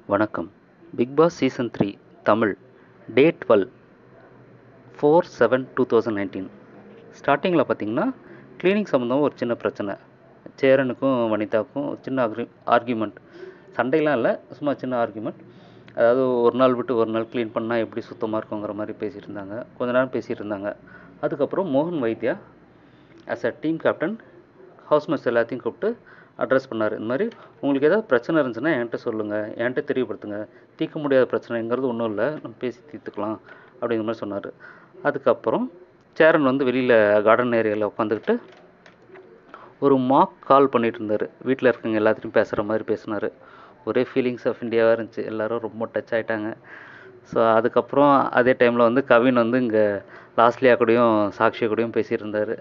வணக்கம். Bigg Boss season 3 Tamil day 12 4/7/2019 ஸ்டார்டிங்கில் பார்த்தீங்கன்னா க்ளீனிங் சம்மந்தமாக ஒரு சின்ன பிரச்சனை. சேரனுக்கும் வனிதாவுக்கும் ஒரு சின்ன ஆர்கியூமெண்ட். சண்டைலாம் இல்லை, சும்மா சின்ன ஆர்கியூமெண்ட். அதாவது ஒரு நாள் விட்டு ஒரு நாள் க்ளீன் பண்ணால் எப்படி சுத்தமாக இருக்குங்கிற மாதிரி பேசிகிட்டு இருந்தாங்க. கொஞ்ச நேரம் பேசிகிட்டு இருந்தாங்க. அதுக்கப்புறம் மோகன் Vaidya as a team captain housemates எல்லாத்தையும் கூப்பிட்டு அட்ரஸ் பண்ணார். இந்த மாதிரி உங்களுக்கு ஏதாவது பிரச்சனை இருந்துச்சுன்னா என்கிட்ட சொல்லுங்கள், என்கிட்ட தெரியப்படுத்துங்க. தீர்க்க முடியாத பிரச்சனைங்கிறது ஒன்றும் இல்லை, நம்ம பேசி தீர்த்துக்கலாம் அப்படிங்கிற மாதிரி சொன்னார். அதுக்கப்புறம் சேரன் வந்து வெளியில் கார்டன் ஏரியாவில் உட்காந்துக்கிட்டு ஒரு மாக் கால் பண்ணிகிட்டு இருந்தார். வீட்டில் இருக்கவங்க எல்லாத்தையும் பேசுகிற மாதிரி பேசினார். ஒரே ஃபீலிங்ஸ் ஆஃப் இந்தியாவாக இருந்துச்சு. எல்லோரும் ரொம்ப டச் ஆகிட்டாங்க. ஸோ அதுக்கப்புறம் அதே டைமில் வந்து கவின் வந்து இங்கே லாஸ்லியா கூடயும் சாக்ஷியா கூடயும் பேசிகிட்டு இருந்தார்.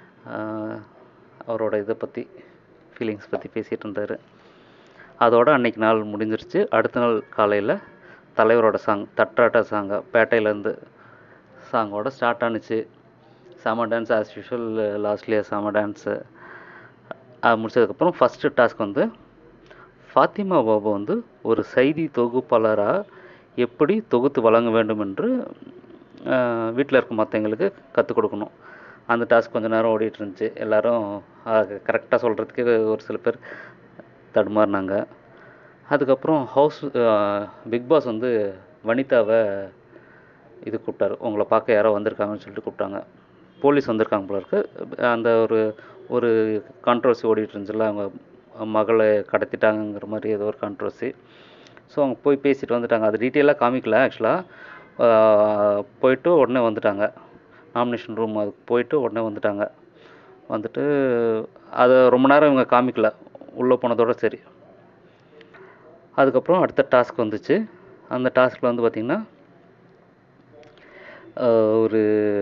அவரோட இதை பற்றி, ஃபீலிங்ஸ் பற்றி பேசிகிட்டு இருந்தார். அதோடு அன்றைக்கி நாள் முடிஞ்சிருச்சு. அடுத்த நாள் காலையில் தலைவரோட சாங் தட்டாட்டா சாங்கை பேட்டையிலேருந்து சாங்கோட ஸ்டார்ட் ஆணுச்சு. செம டான்ஸ் ஆஸ் யூஷுவல். லாஸ்ட்லியா செம டான்ஸு. அது முடிச்சதுக்கப்புறம் ஃபஸ்ட்டு டாஸ்க் வந்து ஃபாத்திமா பாபு வந்து ஒரு செய்தி தொகுப்பாளராக எப்படி தொகுத்து வழங்க வேண்டும் என்று வீட்டில் இருக்க மற்றவங்களுக்கு கற்றுக் கொடுக்கணும். அந்த டாஸ்க் கொஞ்சம் நேரம் ஓடிட்டு இருந்துச்சு. எல்லோரும் கரெக்டாக சொல்கிறதுக்கு ஒரு சில பேர் தடுமாறினாங்க. அதுக்கப்புறம் பிக் பாஸ் வந்து வனிதாவை இது கூப்பிட்டாரு. உங்களை பார்க்க யாரோ வந்திருக்காங்கன்னு சொல்லிட்டு கூப்பிட்டாங்க. போலீஸ் வந்திருக்காங்க போல இருக்கு. அந்த ஒரு கான்ட்ரவர்சி ஓடிட்டு இருந்துச்சுல்ல, அவங்க மகளை கடத்திட்டாங்கங்கிற மாதிரி ஏதோ ஒரு கான்ட்ரவர்சி. ஸோ அவங்க போய் பேசிட்டு வந்துட்டாங்க. அது டீட்டெயிலாக காமிக்கல. ஆக்சுவலாக போயிட்டு உடனே வந்துட்டாங்க. நாமினேஷன் ரூம் அதுக்கு போயிட்டு உடனே வந்துட்டாங்க. வந்துட்டு அதை ரொம்ப நேரம் இவங்க காமிக்கல, உள்ளே போனதோட சரி. அதுக்கப்புறம் அடுத்த டாஸ்க் வந்துச்சு. அந்த டாஸ்கில் வந்து பார்த்திங்கன்னா ஒரு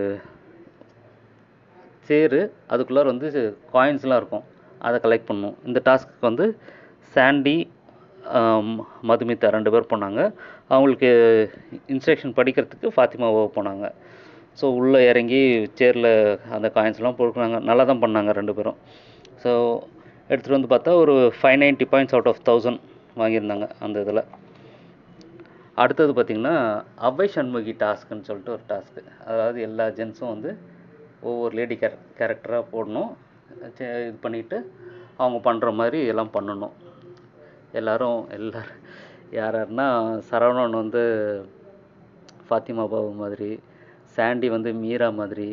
சேரு, அதுக்குள்ளார வந்து காயின்ஸ்லாம் இருக்கும், அதை கலெக்ட் பண்ணணும். இந்த டாஸ்க்கு வந்து சாண்டி மதுமிதா 2 பேர் போனாங்க. அவங்களுக்கு இன்ஸ்ட்ரக்ஷன் படிக்கிறதுக்கு ஃபாத்திமாவோ போனாங்க. ஸோ உள்ளே இறங்கி சேரில் அந்த காயின்ஸ்லாம் போட்டுருந்தாங்க. நல்லா தான் பண்ணாங்க 2 பேரும். ஸோ எடுத்துகிட்டு வந்து பார்த்தா ஒரு 590 பாயிண்ட்ஸ் அவுட் ஆஃப் 1000 வாங்கியிருந்தாங்க அந்த இதில். அடுத்தது பார்த்திங்கன்னா அவ்வை சண்முகி டாஸ்க்குன்னு சொல்லிட்டு ஒரு டாஸ்க்கு. அதாவது எல்லா ஜென்ஸும் வந்து ஒவ்வொரு லேடி கேரக்டராக போடணும். இது பண்ணிவிட்டு அவங்க பண்ணுற மாதிரி எல்லாம் பண்ணணும். எல்லோரும் யாருன்னா சரவணன் வந்து ஃபாத்திமா பாபு மாதிரி, சாண்டி வந்து மீரா மாதிரி,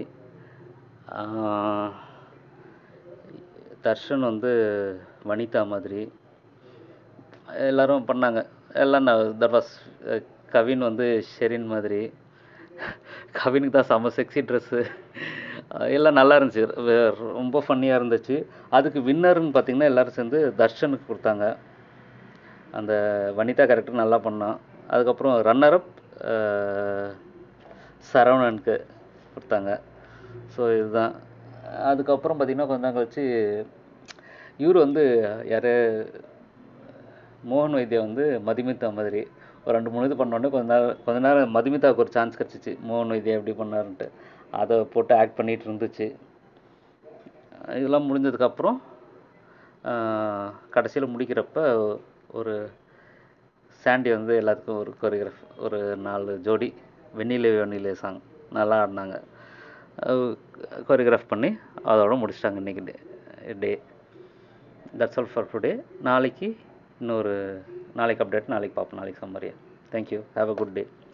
தர்ஷன் வந்து வனிதா மாதிரி எல்லோரும் பண்ணாங்க. எல்லாம் தட் வாஸ் கவின் வந்து ஷெரின் மாதிரி. கவினுக்கு தான் செம்ம செக்ஸி ட்ரெஸ்ஸு. எல்லாம் நல்லா இருந்துச்சு, ரொம்ப ஃபன்னியாக இருந்துச்சு. அதுக்கு வின்னர்னு பார்த்திங்கன்னா எல்லோரும் சேர்ந்து தர்ஷனுக்கு கொடுத்தாங்க. அந்த வனிதா கேரக்டர் நல்லா பண்ணான். அதுக்கப்புறம் ரன்னரப் சரவணனுக்கு கொடுத்தாங்க. ஸோ இதுதான். அதுக்கப்புறம் பார்த்திங்கன்னா கொஞ்ச நாள் கழிச்சு இவர் வந்து யார், மோகன் வைத்தியா வந்து மதுமிதா மாதிரி ஒரு 2-3 இது பண்ணோடனே கொஞ்ச நேரம் மதுமிதாவுக்கு ஒரு சான்ஸ் கிடச்சிச்சு. மோகன் வைத்தியா எப்படி பண்ணாருன்ட்டு அதை போட்டு ஆக்ட் பண்ணிகிட்டு இருந்துச்சு. இதெல்லாம் முடிஞ்சதுக்கப்புறம் கடைசியில் முடிக்கிறப்ப ஒரு சாண்டி வந்து எல்லாத்துக்கும் ஒரு கொரியோகிராஃப், ஒரு 4 ஜோடி வெண்ணிலே சாங் நல்லா ஆடினாங்க. கொரியோகிராஃப் பண்ணி அதோட முடிச்சிட்டாங்க இன்றைக்கி day. That's all for today. நாளைக்கு அப்டேட் நாளைக்கு பார்ப்போம். நாளைக்கு சம்மரியா. Thank you. Have a good day.